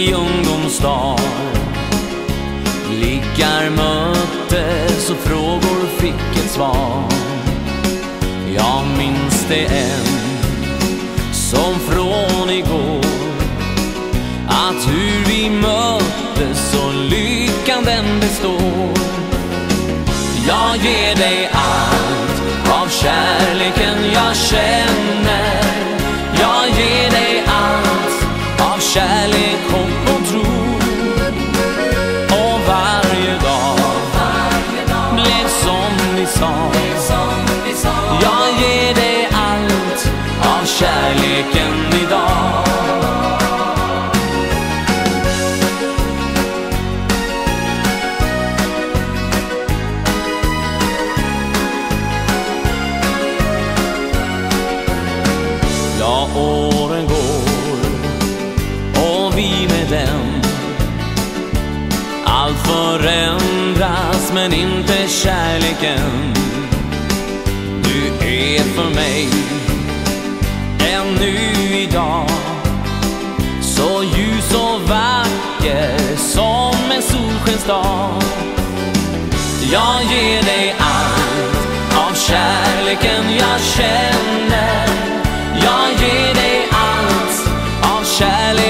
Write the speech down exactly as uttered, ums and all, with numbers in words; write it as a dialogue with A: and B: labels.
A: i ungdomsdag. Blickar möttes och frågor fick ett svar. Jag minns det än som från igår, att hur vi möttes och lyckan den består. Jag ger dig allt av kärleken jag känner. Jag ger dig allt av kärlek, hopp och tro. Och varje dag blev som vi sa. Jag ger dig allt av kärleken idag. Ja, åren går och vi med dem. Allt förändras men inte kärleken. Du är för mig ännu idag så ljus och vacker som en solskensdag. Jag ger dig allt av kärleken jag känner. Jag ger dig allt av kärlek